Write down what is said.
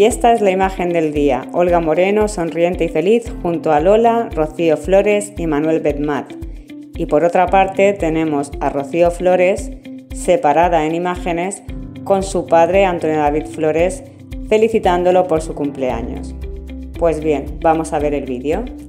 Y esta es la imagen del día: Olga Moreno sonriente y feliz junto a Lola, Rocío Flores y Manuel Betmat. Y por otra parte tenemos a Rocío Flores separada en imágenes con su padre Antonio David Flores felicitándolo por su cumpleaños. Pues bien, vamos a ver el vídeo.